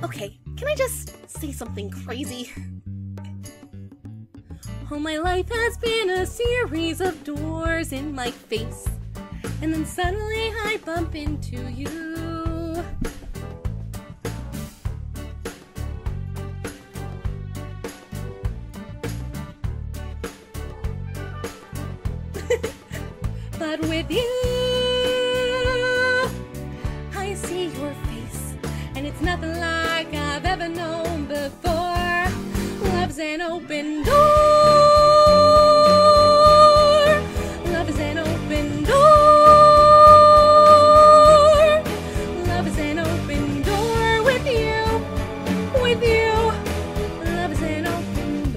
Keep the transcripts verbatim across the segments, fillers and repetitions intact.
Okay, can I just say something crazy? All my life has been a series of doors in my face, and then suddenly I bump into you. But with you, I see your face, and it's nothing like I've ever known before. Love's an open door. Love is an open door. Love is an open door with you, with you. Love is an open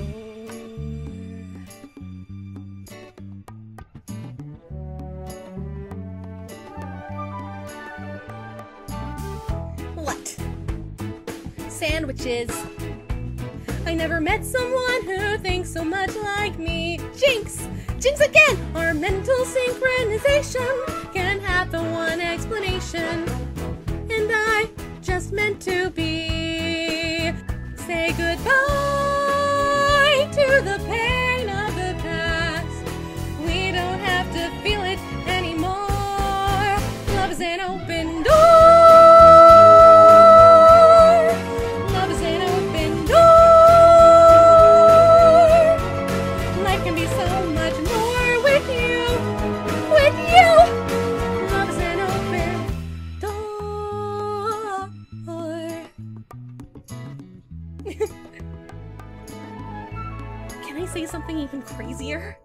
door. What? Sandwiches. I never met someone who thinks so much like me. Jinx! Jinx again! Our mental synchronization can have the one explanation. And I just meant to be. Say goodbye to the pain of the past. We don't have to feel it anymore. Love is an open door. Can I say something even crazier?